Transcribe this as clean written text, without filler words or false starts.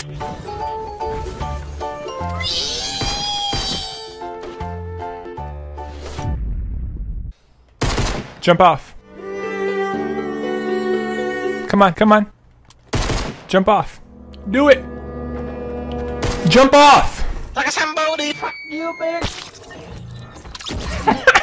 Jump off. Come on, come on. Jump off. Do it. Jump off. Like a Sambo, fuck you, bitch.